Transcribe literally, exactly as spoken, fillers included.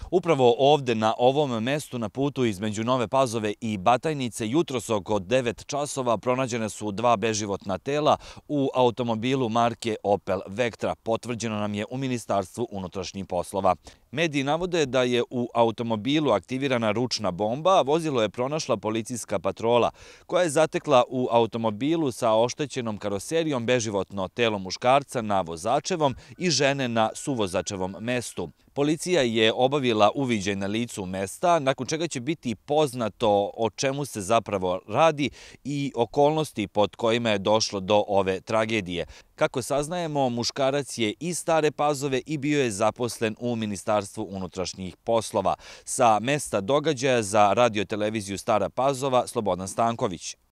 Upravo ovde na ovom mestu na putu između Nove Pazove i Batajnice jutros oko devet časova pronađene su dva beživotna tela u automobilu marke Opel Vectra, potvrđeno nam je u Ministarstvu unutrašnjih poslova. Mediji navode da je u automobilu aktivirana ručna bomba, a vozilo je pronašla policijska patrola, koja je zatekla u automobilu sa oštećenom karoserijom beživotno telo muškarca na vozačevom i žene na suvozačevom mestu. Policija je obavila uviđaj na licu mesta, nakon čega će biti poznato o čemu se zapravo radi i okolnosti pod kojima je došlo do ove tragedije. Kako saznajemo, muškarac je iz Stare Pazove i bio je zaposlen u Ministarstvu unutrašnjih poslova. Sa mesta događaja za radio televiziju Stara Pazova, Slobodan Stanković.